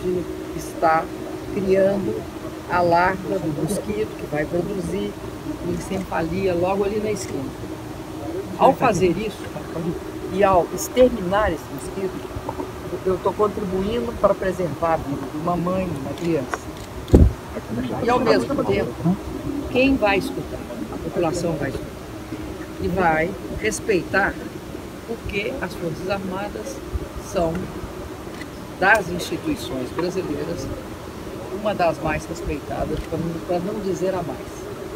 pode estar criando a larva do mosquito que vai produzir encefalia logo ali na esquina. Ao fazer isso e ao exterminar esse mosquito, eu estou contribuindo para preservar a vida de uma mãe, de uma criança. E ao mesmo tempo, quem vai escutar? A população vai escutar. E vai respeitar, porque as Forças Armadas são, das instituições brasileiras, uma das mais respeitadas, para não dizer a mais.